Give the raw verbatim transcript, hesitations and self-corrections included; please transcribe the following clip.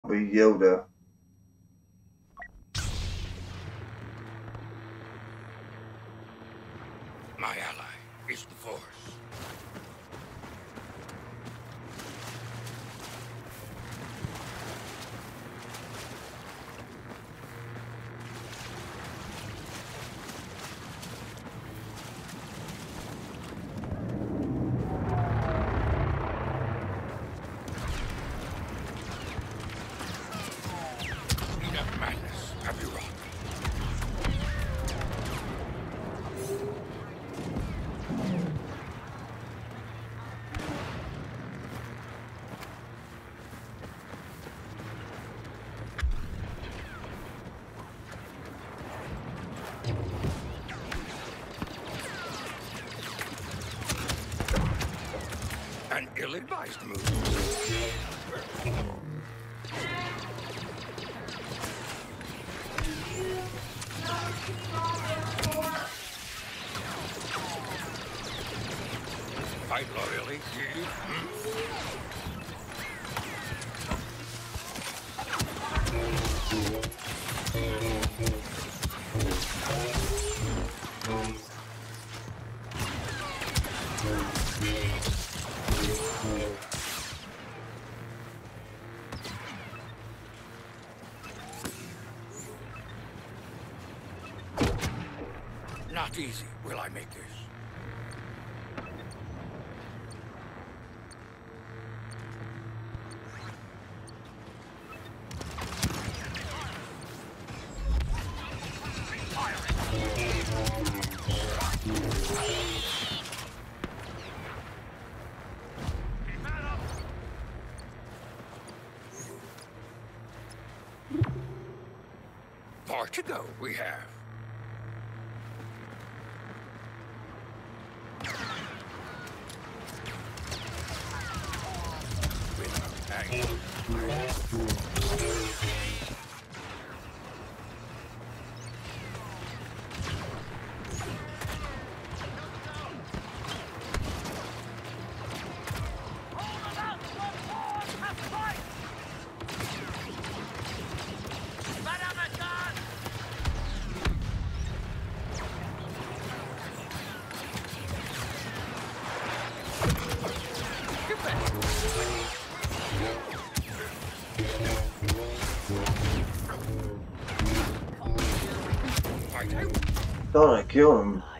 Be Yoda. My ally is the Force. Enough madness, have you wrought? An ill-advised move. Fight loyally, you? Not easy, will I make this? Far to go, we have. Thought I killed him.